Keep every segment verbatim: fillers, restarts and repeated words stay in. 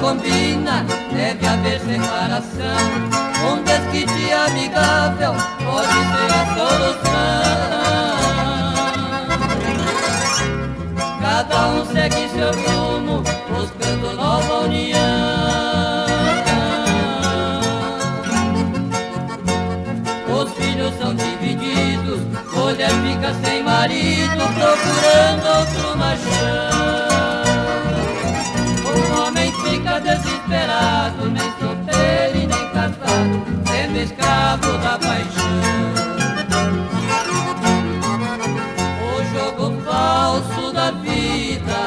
combina, deve haver separação. Um desquite amigável pode ser a solução. Cada um segue seu rumo, buscando nova união. Os filhos são divididos, mulher fica sem marido, procurando outro machão. O homem fica desesperado, nem solteiro e nem casado, sendo escravo da paixão. O jogo falso da vida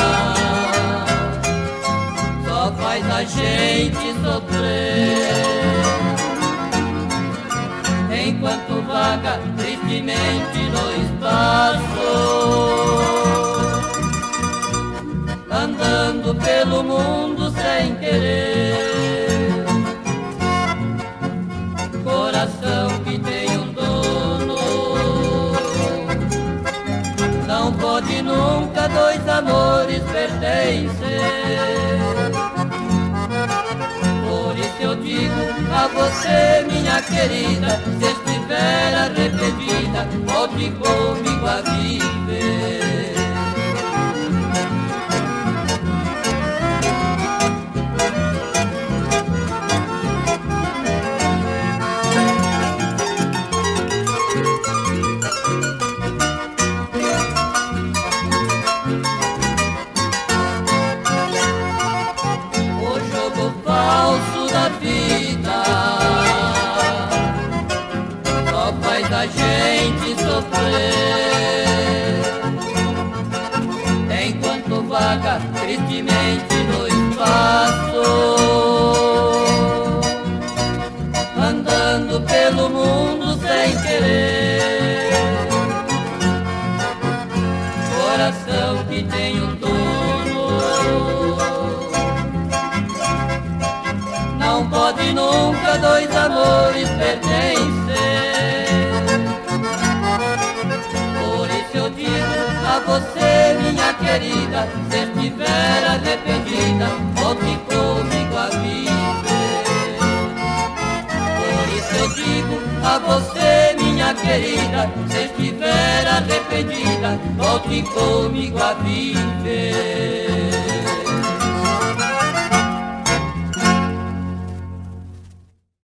só faz a gente sofrer, enquanto vaga tristemente no espaço, andando pelo mundo sem querer. Coração que tem um dono, não pode nunca dois amores pertencer. Por isso eu digo a você, minha querida, se estiver arrependida, volte comigo a viver. A gente sofrer, enquanto vaga tristemente no espaço, andando pelo mundo sem querer. Coração que tem um dono, não pode nunca dois amores pertencer. A você, minha querida, se estiver arrependida, volte comigo a viver. Por isso eu digo a você, minha querida, se estiver arrependida, volte comigo a viver.